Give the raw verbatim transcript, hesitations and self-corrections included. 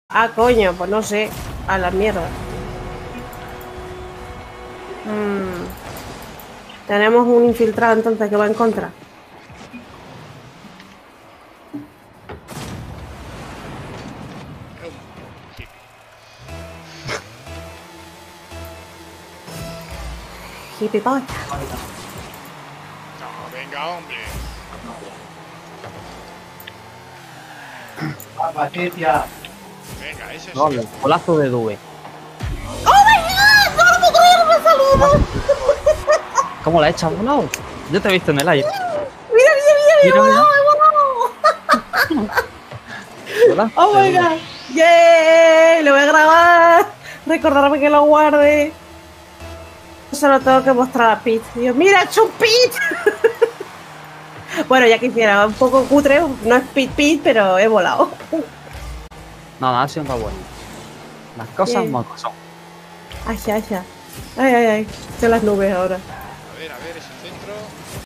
Ah, coño, pues no sé. A la mierda. Mm. Tenemos un infiltrado entonces que va en contra. Un hippie. Hippie boy. No, venga, hombre. Venga, ese No, sí. el golazo de Dube. ¡Oh my god! ¡No lo puedo creer! ¡Me ha salido! ¿Cómo la he echado volado? Yo te he visto en el aire. ¡Mira, mira, mira! ¡Me he Mira, mira. volado! ¡He volado! Golazo ¡Oh de my Dube. god! ¡Yay! Lo voy a grabar. Recordarme que lo guarde. Se lo tengo que mostrar a Pete. Dios, ¡mira, he hecho un Pete! Bueno, ya quisiera, un poco cutre, no es Pete Pete, pero he volado. No, no, ha sido muy bueno. Las cosas Bien. como son. Ay, ay, ay. Ay, ay, ay. Estoy en las nubes ahora. A ver, a ver, ese centro.